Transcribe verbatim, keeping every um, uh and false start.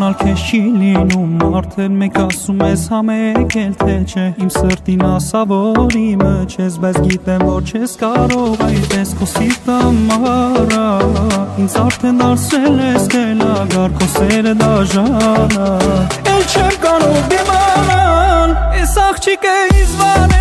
իմանալ քեզ չի լինում Մարդեր մեկ ասում ես համեք էլ թե չէ Իմ սրտին ասա որ իմը չես Բայց գիտեմ որ չես կարող այդպես Քո սիրտը մարա Ինձ արդեն դարձրել ես խելագար Քո սերը դաժան Էլ չեմ կարող դիմանալ Ես աղջիկ էի զվարել